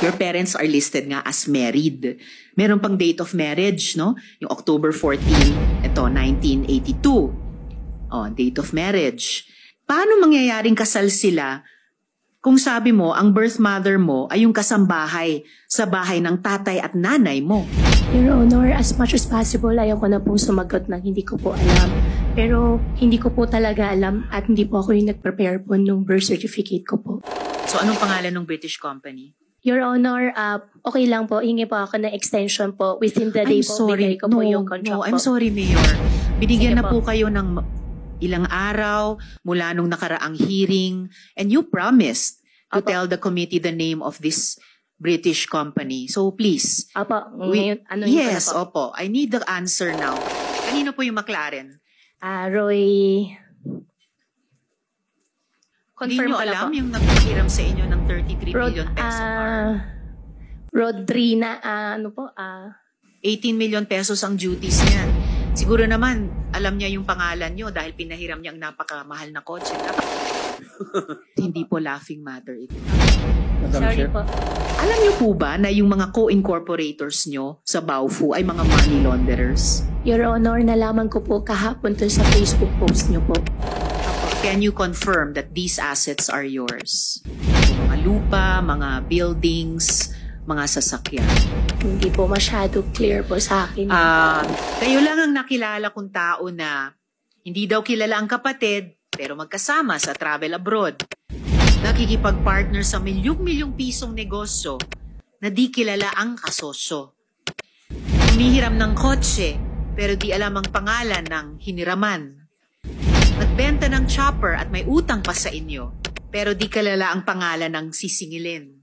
Your parents are listed nga as married. Meron pang date of marriage, no? Yung October 14, ito, 1982. Oh, date of marriage. Paano mangyayaring kasal sila kung sabi mo, ang birth mother mo ay yung kasambahay sa bahay ng tatay at nanay mo? Your Honor, as much as possible, ayaw ko na po sumagot ng hindi ko po alam. Pero hindi ko po talaga alam at hindi po ako yung nag-prepare po nung birth certificate ko po. So anong pangalan ng British company? Your Honor, okay lang po. Hingi po ako ng extension po. Within the day po, bigay ko po yung contract po. I'm sorry, Mayor. Binigyan Sige na po kayo ng ilang araw mula nung nakaraang hearing and you promised to tell the committee the name of this British company. So please. Apo, ngayon, ano yun yes, po? opo. I need the answer now. Kanino po yung McLaren? Roy... Hindi Confirm nyo ko na alam po. yung nagpahiram sa inyo ng 33 million peso Rodrina, ano po? 18 million pesos ang duties niya. Siguro naman, alam niya yung pangalan niyo dahil pinahiram niya ang napakamahal na kotse. Hindi po laughing matter ito. Sorry po. Alam niyo po ba na yung mga co-incorporators niyo sa Baofu ay mga money launderers? Your Honor, nalaman ko po kahapon to sa Facebook post niyo po. Can you confirm that these assets are yours? Mga lupa, mga buildings, mga sasakyan. Hindi po masyado clear po sa akin. Kayo lang ang nakilala kong tao na hindi daw kilala ang kapatid pero magkasama sa travel abroad. Nakikipag-partner sa milyong-milyong pisong negosyo na di kilala ang kasosyo. Humihiram ng kotse pero di alam ang pangalan ng hiniraman. Nagbenta ng chopper at may utang pa sa inyo pero di kilala ang pangalan ng sisingilin.